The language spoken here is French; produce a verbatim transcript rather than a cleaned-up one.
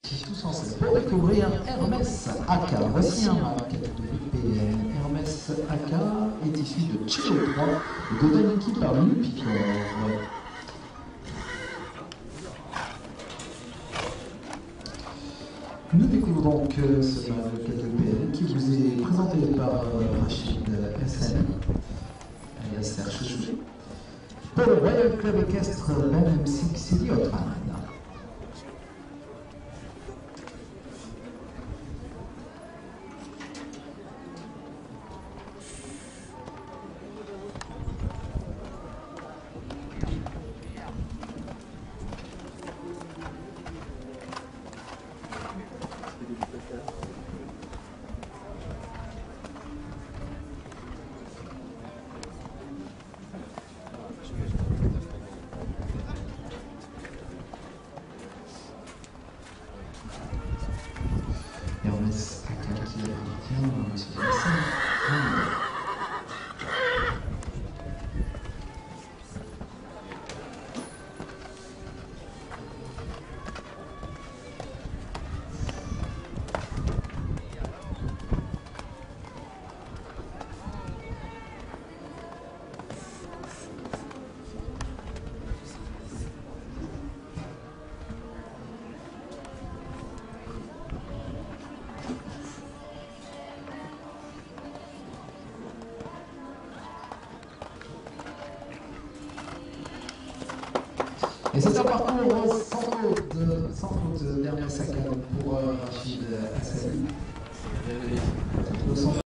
Tous ensemble pour découvrir Hermès A K. Voici un Mac de V P N. Hermès A K est issu de Cello trois, Godanicki par Louis Picor. Nous découvrons donc ce Mac de V P N qui vous est présenté par Rachid S N, alias R Chouchou, pour le Royal Club Équestre Ben M six Sidi Otman. Hermès A K qui appartient à M. Hassan. Et c'est un parcours sans faute, sans faute d'Hermès A K pour Rachid Hassan.